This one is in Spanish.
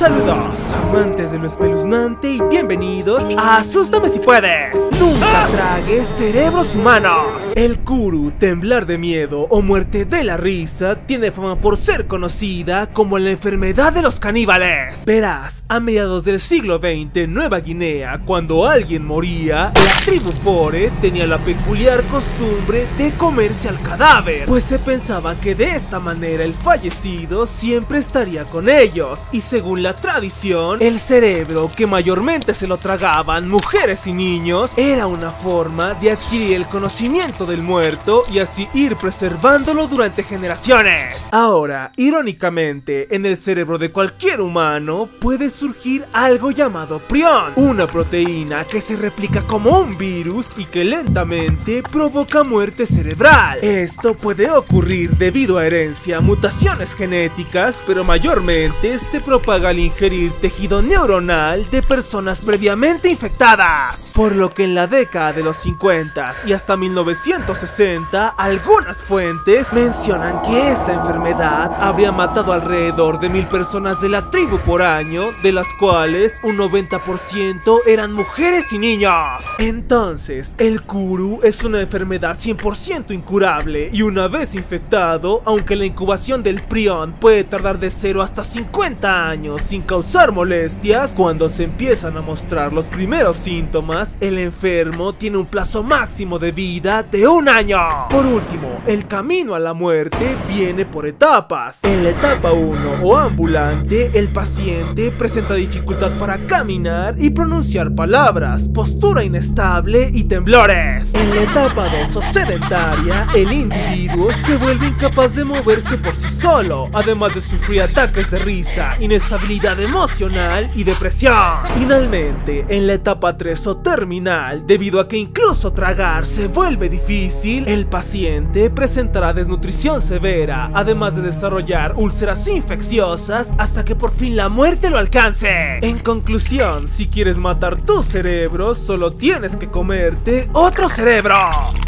Saludos, amantes de lo espeluznante, y bienvenidos a Asústame si puedes. Nunca tragues cerebros humanos. El Kuru, temblar de miedo o muerte de la risa, tiene fama por ser conocida como la enfermedad de los caníbales. Verás, a mediados del siglo XX en Nueva Guinea, cuando alguien moría, la tribu Fore tenía la peculiar costumbre de comerse al cadáver, pues se pensaba que de esta manera el fallecido siempre estaría con ellos, y según la tradición, el cerebro, que mayormente se lo tragaban mujeres y niños, era una forma de adquirir el conocimiento del muerto y así ir preservándolo durante generaciones. Ahora, irónicamente, en el cerebro de cualquier humano puede surgir algo llamado prión, una proteína que se replica como un virus y que lentamente provoca muerte cerebral. Esto puede ocurrir debido a herencia, mutaciones genéticas, pero mayormente se propaga al ingerir tejido neuronal de personas previamente infectadas. Por lo que en la década de los 50 y hasta 1960, algunas fuentes mencionan que esta enfermedad habría matado alrededor de 1000 personas de la tribu por año, de las cuales un 90% eran mujeres y niños. Entonces, el Kuru es una enfermedad 100% incurable, y una vez infectado, aunque la incubación del prión puede tardar de 0 hasta 50 años sin causar molestias, cuando se empiezan a mostrar los primeros síntomas, el enfermo tiene un plazo máximo de vida de 1 año. Por último, el camino a la muerte viene por etapas. En la etapa 1 o ambulante, el paciente presenta dificultad para caminar y pronunciar palabras, postura inestable y temblores. En la etapa 2 o sedentaria, el individuo se vuelve incapaz de moverse por sí solo, además de sufrir ataques de risa, inestabilidad emocional y depresión. Finalmente, en la etapa 3 o terminal, debido a que incluso tragar se vuelve difícil, el paciente presentará desnutrición severa, además de desarrollar úlceras infecciosas, hasta que por fin la muerte lo alcance. En conclusión, si quieres matar tu cerebro, solo tienes que comerte otro cerebro.